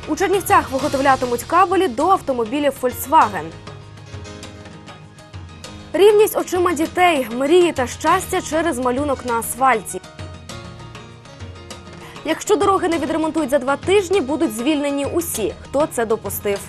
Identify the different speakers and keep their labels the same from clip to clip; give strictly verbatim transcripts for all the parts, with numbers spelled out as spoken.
Speaker 1: У Чернівцях виготовлятимуть кабелі до автомобілів Volkswagen. Рівність очима дітей, мрії та щастя через малюнок на асфальті. Якщо дороги не відремонтують за два тижні, будуть звільнені усі, хто це допустив.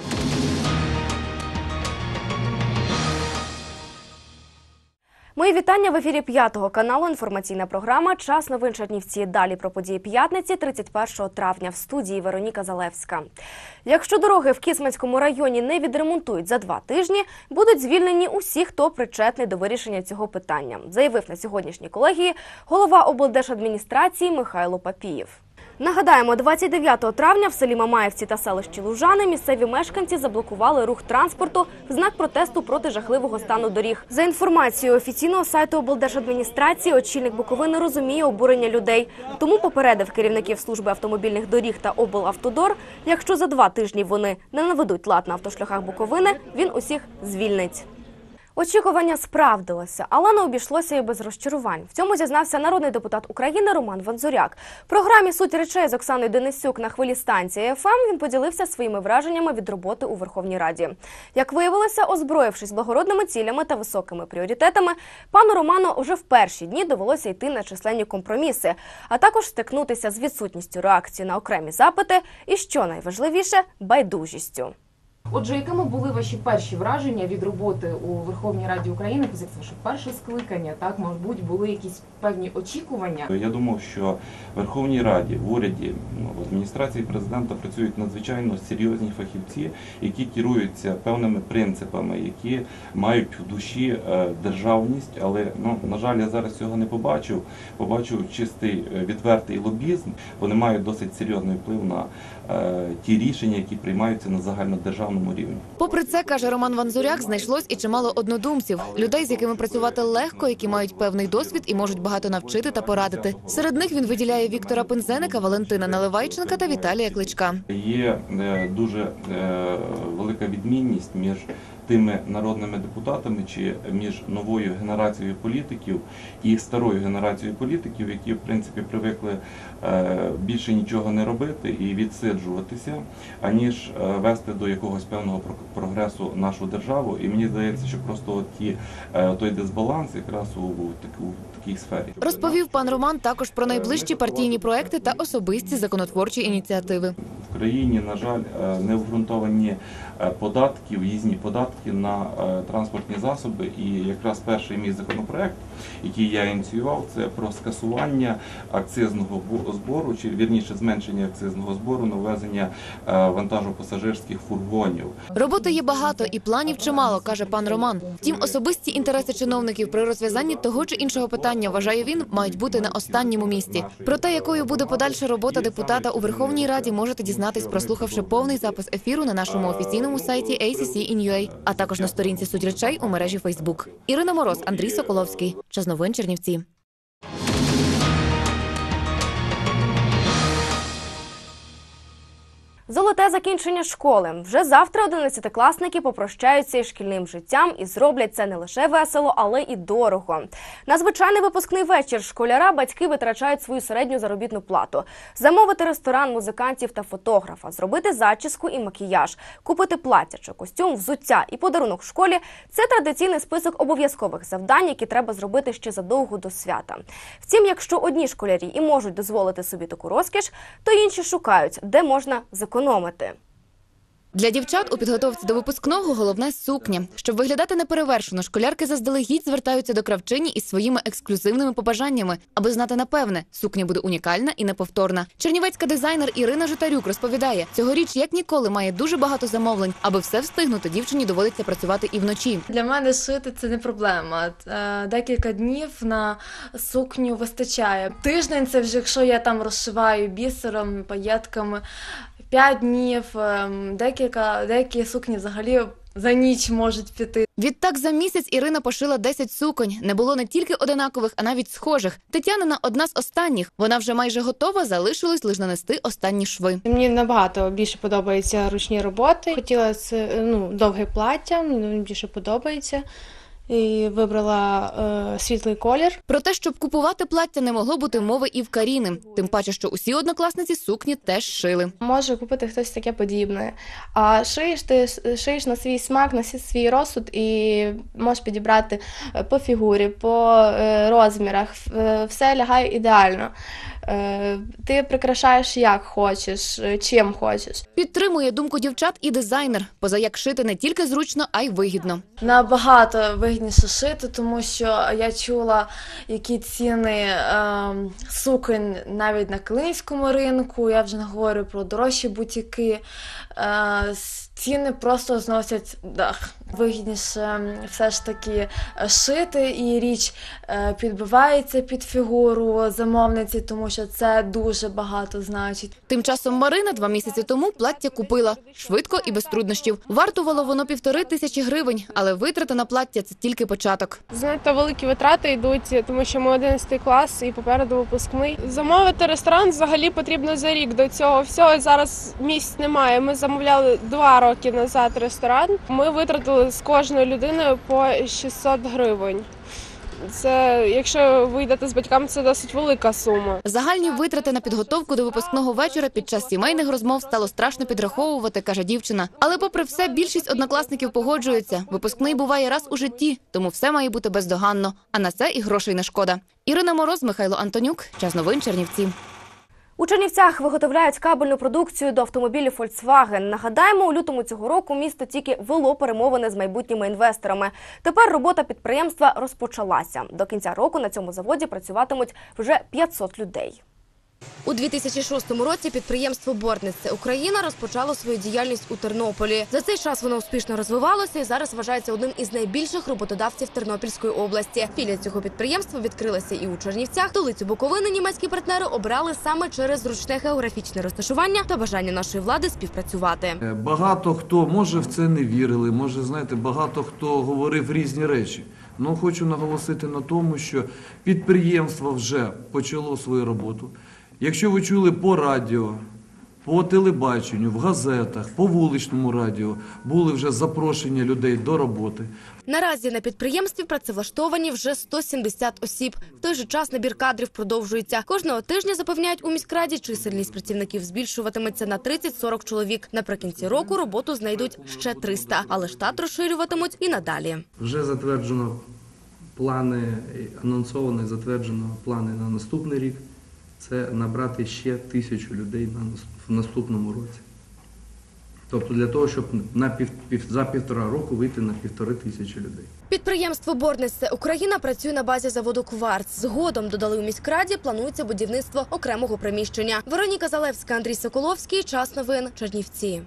Speaker 1: Мої вітання в ефірі п'ятого каналу. Інформаційна програма «Час новин Чернівці». Далі про події п'ятниці, тридцять першого травня. В студії Вероніка Залевська. Якщо дороги в Кіцманському районі не відремонтують за два тижні, будуть звільнені усі, хто причетний до вирішення цього питання, заявив на сьогоднішній колегії голова облдержадміністрації Михайло Папієв. Нагадаємо, двадцять дев'ятого травня в селі Мамаївці та селищі Лужани місцеві мешканці заблокували рух транспорту в знак протесту проти жахливого стану доріг. За інформацією офіційного сайту облдержадміністрації, очільник Буковини розуміє обурення людей. Тому попередив керівників служби автомобільних доріг та облавтодор, якщо за два тижні вони не наведуть лад на автошляхах Буковини, він усіх звільнить. Очікування справдилося, але не обійшлося і без розчарувань. В цьому зізнався народний депутат України Роман Ванзуряк. В програмі «Суть речей» з Оксаною Денисюк на хвилі станції еф ем він поділився своїми враженнями від роботи у Верховній Раді. Як виявилося, озброївшись благородними цілями та високими пріоритетами, пану Роману уже в перші дні довелося йти на численні компроміси, а також стикнутися з відсутністю реакції на окремі запити і, що найважливіше, байдужістю.
Speaker 2: Отже, якими були ваші перші враження від роботи у Верховній Раді України, це ваше перше скликання, так, мабуть, були якісь певні очікування?
Speaker 3: Я думав, що в Верховній Раді, в уряді, в адміністрації президента працюють надзвичайно серйозні фахівці, які керуються певними принципами, які мають в душі державність, але, ну, на жаль, я зараз цього не побачив. Побачив чистий, відвертий лобізм. Вони мають досить серйозний вплив на ті рішення, які приймаються на загальнодержавному рівні.
Speaker 4: Попри це, каже Роман Ванзуряк, знайшлось і чимало однодумців. Людей, з якими працювати легко, які мають певний досвід і можуть багато навчити та порадити. Серед них він виділяє Віктора Пинзеника, Валентина Наливайченка та Віталія Кличка.
Speaker 3: Є дуже велика відмінність між тими народними депутатами чи між новою генерацією політиків і старою генерацією політиків, які, в принципі, привикли більше нічого не робити і відсиджуватися, аніж вести до якогось певного прогресу нашу державу. І мені здається, що просто ті, той дисбаланс якраз у, у, у такій сфері.
Speaker 4: Розповів пан Роман також про найближчі партійні проекти та особисті законотворчі ініціативи.
Speaker 3: В країні, на жаль, не обґрунтовані податки, в'їзні податки на транспортні засоби. І якраз перший мій законопроект, який я ініціював, це про скасування акцизного збору, чи вірніше зменшення акцизного збору на ввезення вантажопасажирських фургонів.
Speaker 4: Роботи є багато і планів чимало, каже пан Роман. Втім, особисті інтереси чиновників при розв'язанні того чи іншого питання, вважає він, мають бути на останньому місці. Про те, якою буде подальша робота депутата у Верховній Раді, можете дізнатись, прослухавши повний запис ефіру на нашому офіційному сайті ей сі сі ін ю ей, а також на сторінці «Суть речей» у мережі Фейсбук. Ірина Мороз, Андрій Соколовський. Час новин Чернівці.
Speaker 1: Золоте закінчення школи. Вже завтра одинадцятикласники попрощаються із шкільним життям і зроблять це не лише весело, але і дорого. На звичайний випускний вечір школяра батьки витрачають свою середню заробітну плату. Замовити ресторан, музикантів та фотографа, зробити зачіску і макіяж, купити плаття чи костюм, взуття і подарунок в школі – це традиційний список обов'язкових завдань, які треба зробити ще задовго до свята. Втім, якщо одні школярі і можуть дозволити собі таку розкіш, то інші шукають, де можна зекономити.
Speaker 4: Для дівчат у підготовці до випускного головне – сукня. Щоб виглядати неперевершено, школярки заздалегідь звертаються до кравчині із своїми ексклюзивними побажаннями. Аби знати напевне, сукня буде унікальна і неповторна. Чернівецька дизайнер Ірина Житарюк розповідає, цьогоріч як ніколи має дуже багато замовлень. Аби все встигнути, дівчині доводиться працювати і вночі.
Speaker 5: Для мене шити – це не проблема. Декілька днів на сукню вистачає. Тиждень – це вже якщо я там розшиваю бісером, паєтками. П'ять днів, декілька, деякі сукні взагалі за ніч можуть піти.
Speaker 4: Відтак за місяць Ірина пошила десять суконь. Не було не тільки одинакових, а навіть схожих. Тетянина – одна з останніх. Вона вже майже готова, залишилось лише нанести останні шви.
Speaker 6: Мені набагато більше подобаються ручні роботи. Хотіла ну, довге плаття, мені більше подобається. і вибрала е, світлий колір.
Speaker 4: Про те, щоб купувати плаття, не могло бути мови і в Каріни. Тим паче, що усі однокласниці сукні теж шили.
Speaker 6: Може купити хтось таке подібне. А шиєш ти шиєш на свій смак, на свій розсуд і можеш підібрати по фігурі, по е, розмірах. Е, Все лягає ідеально. Е, Ти прикрашаєш як хочеш, е, чим хочеш.
Speaker 4: Підтримує думку дівчат і дизайнер. Поза як шити не тільки зручно, а й вигідно.
Speaker 5: Набагато вигідніше шити, тому що я чула, які ціни е, суконь навіть на Килимському ринку, я вже не говорю про дорожчі бутіки. Е, ціни просто зносять дах. Вигідніше все ж таки шити, і річ е, підбивається під фігуру замовниці, тому що це дуже багато значить.
Speaker 4: Тим часом Марина два місяці тому плаття купила. Швидко і без труднощів. Вартувало воно півтори тисячі гривень, але витрати на плаття – це тільки початок.
Speaker 7: Знаєте, великі витрати йдуть, тому що ми одинадцятий клас і попереду випускний. Замовити ресторан взагалі потрібно за рік до цього всього. Зараз місць немає. Ми замовляли два роки назад ресторан. Ми витратили з кожної людини по шістсот гривень. Це, якщо ви йдете з батьками, це досить велика сума.
Speaker 4: Загальні витрати на підготовку до випускного вечора під час сімейних розмов стало страшно підраховувати, каже дівчина. Але попри все, більшість однокласників погоджується. Випускний буває раз у житті, тому все має бути бездоганно. А на це і грошей не шкода. Ірина Мороз, Михайло Антонюк. Час новин, Чернівці.
Speaker 1: У Чернівцях виготовляють кабельну продукцію до автомобілів Volkswagen. Нагадаємо, у лютому цього року місто тільки вело перемовини з майбутніми інвесторами. Тепер робота підприємства розпочалася. До кінця року на цьому заводі працюватимуть вже п'ятсот людей.
Speaker 8: У дві тисячі шостому році підприємство «Бортниця Україна» розпочало свою діяльність у Тернополі. За цей час воно успішно розвивалося і зараз вважається одним із найбільших роботодавців Тернопільської області. Філія цього підприємства відкрилася і у Чернівцях. Столицю Буковини німецькі партнери обрали саме через зручне географічне розташування та бажання нашої влади співпрацювати.
Speaker 9: Багато хто, може, в це не вірили, може, знаєте, багато хто говорив різні речі. Ну, хочу наголосити на тому, що підприємство вже почало свою роботу. Якщо ви чули по радіо, по телебаченню, в газетах, по вуличному радіо, були вже запрошення людей до роботи.
Speaker 8: Наразі на підприємстві працевлаштовані вже сто сімдесят осіб. В той же час набір кадрів продовжується. Кожного тижня, запевняють у міськраді, чисельність працівників збільшуватиметься на тридцять-сорок чоловік. Наприкінці року роботу знайдуть ще триста, але штат розширюватимуть і надалі.
Speaker 10: Вже затверджено плани, анонсовано і затверджено плани на наступний рік. Це набрати ще тисячу людей в наступному році. Тобто для того, щоб на пів, пів, за півтора року вийти на півтори тисячі людей.
Speaker 8: Підприємство «Бортниця Україна» працює на базі заводу «Кварц». Згодом, додали у міськраді, планується будівництво окремого приміщення. Вероніка Залевська, Андрій Соколовський. Час новин. Чернівці.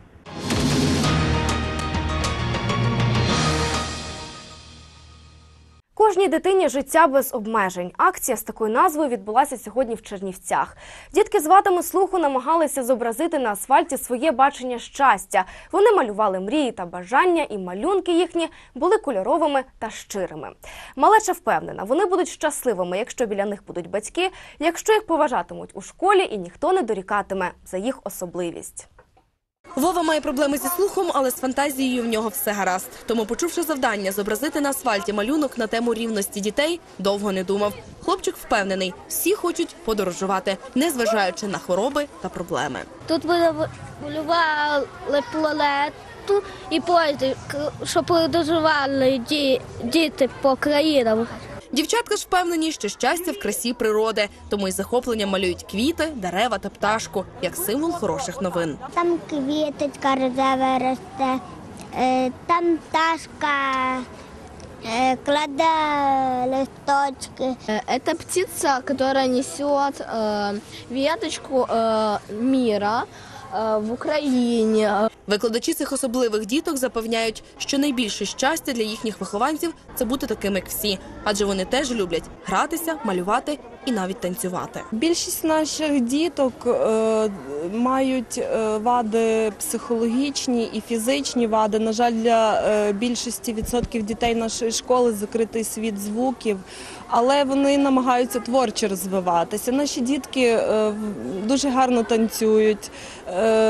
Speaker 1: Кожній дитині життя без обмежень. Акція з такою назвою відбулася сьогодні в Чернівцях. Дітки з вадами слуху намагалися зобразити на асфальті своє бачення щастя. Вони малювали мрії та бажання, і малюнки їхні були кольоровими та щирими. Малеча впевнена, вони будуть щасливими, якщо біля них будуть батьки, якщо їх поважатимуть у школі і ніхто не дорікатиме за їх особливість.
Speaker 11: Вова має проблеми зі слухом, але з фантазією в нього все гаразд. Тому, почувши завдання зобразити на асфальті малюнок на тему рівності дітей, довго не думав. Хлопчик впевнений, всі хочуть подорожувати, незважаючи на хвороби та проблеми.
Speaker 12: Тут малювали планету і поїзди, щоб подорожували діти по країнам.
Speaker 11: Дівчатка ж впевнені, що щастя в красі природи, тому із захопленням малюють квіти, дерева та пташку, як символ хороших новин.
Speaker 12: Там квіточка рожева росте, там пташка кладе листочки.
Speaker 13: Это птица, которая несет веточку мира в Україні.
Speaker 11: Викладачі цих особливих діток запевняють, що найбільше щастя для їхніх вихованців – це бути такими, як всі. Адже вони теж люблять гратися, малювати і навіть танцювати.
Speaker 14: Більшість наших діток е, мають е, вади психологічні і фізичні вади. На жаль, для е, більшості відсотків дітей нашої школи закритий світ звуків, але вони намагаються творчо розвиватися. Наші дітки е, дуже гарно танцюють, е,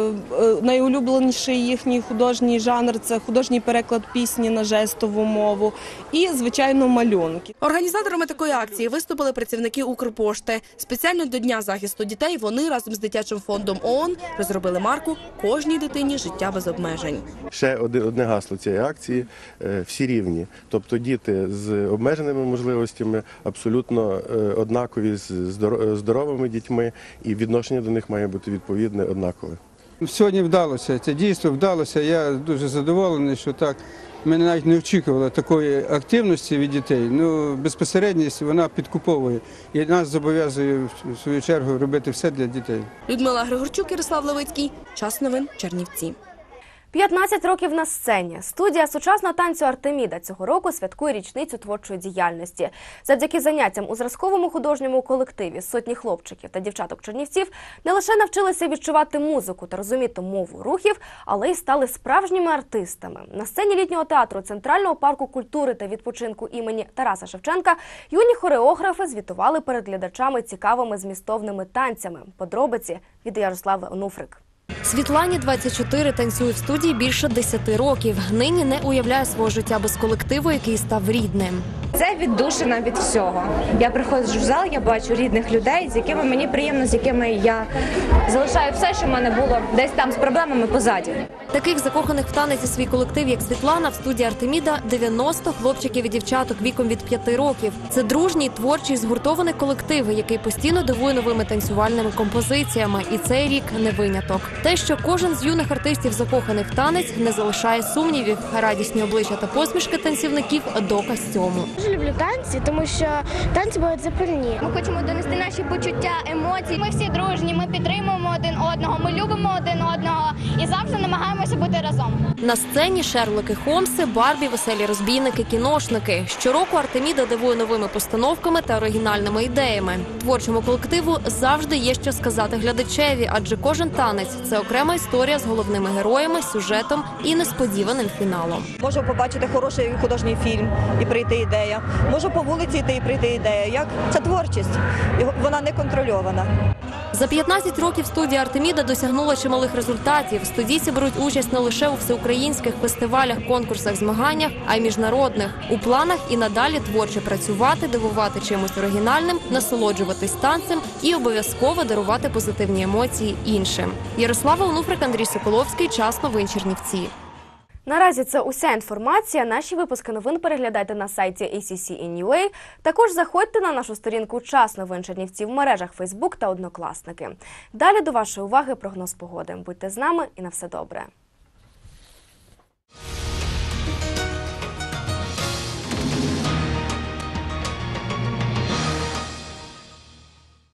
Speaker 14: найулюбленіший їхній художній жанр – це художній переклад пісні на жестову мову і, звичайно, малюнки.
Speaker 11: Організаторами такої акції виступили працівники Укрпошти. Спеціально до Дня захисту дітей вони разом з дитячим фондом ООН розробили марку «Кожній дитині життя без обмежень».
Speaker 15: Ще одне гасло цієї акції – всі рівні. Тобто діти з обмеженими можливостями абсолютно однакові з здоровими дітьми, і відношення до них має бути відповідне, однакове.
Speaker 16: Сьогодні вдалося, це дійство вдалося. Я дуже задоволений, що так. Ми навіть не очікували такої активності від дітей. Ну, безпосередність, вона підкуповує і нас зобов'язує, в свою чергу, робити все для дітей.
Speaker 11: Людмила Григорчук, Ярослав Левицький. Час новин, Чернівці.
Speaker 1: п'ятнадцять років на сцені. Студія сучасного танцю «Артеміда» цього року святкує річницю творчої діяльності. Завдяки заняттям у зразковому художньому колективі сотні хлопчиків та дівчаток-чернівців не лише навчилися відчувати музику та розуміти мову рухів, але й стали справжніми артистами. На сцені літнього театру Центрального парку культури та відпочинку імені Тараса Шевченка юні хореографи звітували перед глядачами цікавими змістовними танцями. Подробиці від Ярослави Онуфрик.
Speaker 4: Світлані двадцять чотири, танцює в студії більше десяти років. Нині не уявляє свого життя без колективу, який став рідним.
Speaker 17: Це віддушина від всього. Я приходжу в зал, я бачу рідних людей, з якими мені приємно, з якими я залишаю все, що в мене було десь там з проблемами позаді.
Speaker 4: Таких закоханих в танець і свій колектив, як Світлана, в студії «Артеміда» дев'яносто хлопчиків і дівчаток віком від п'яти років. Це дружній, творчий, згуртований колектив, який постійно дивує новими танцювальними композиціями. І цей рік не виняток. Те, що кожен з юних артистів закоханий в танець, не залишає сумнівів. Радісні обличчя та посмішки танцівників – доказ цьому.
Speaker 18: Дуже люблю танці, тому що танці бувають запальні. Ми хочемо донести наші почуття, емоції. Ми всі дружні, ми підтримуємо один одного, ми любимо один одного і завжди намагаємося бути разом.
Speaker 4: На сцені Шерлоки Холмси, Барбі, веселі розбійники, кіношники. Щороку «Артеміда» дивує новими постановками та оригінальними ідеями. Творчому колективу завжди є що сказати глядачеві, адже кожен танець – це окрема історія з головними героями, сюжетом і несподіваним фіналом.
Speaker 19: Можу побачити хороший художній фільм і прийти ідея. Можу по вулиці йти і прийти ідея. Як це творчість, вона не контрольована.
Speaker 4: За п'ятнадцять років студія «Артеміда» досягнула чималих результатів. Студійці беруть участь не лише у всеукраїнських фестивалях, конкурсах, змаганнях, а й міжнародних. У планах і надалі творчо працювати, дивувати чимось оригінальним, насолоджуватись танцем і обов'язково дарувати позитивні емоції іншим. Ярослава Онуфрик, Андрій Соколовський. Час новин, Чернівці.
Speaker 1: Наразі це уся інформація. Наші випуски новин переглядайте на сайті ей сі сі ен ю ей. Також заходьте на нашу сторінку «Час новин Чернівці» в мережах Фейсбук та Однокласники. Далі до вашої уваги прогноз погоди. Будьте з нами і на все добре.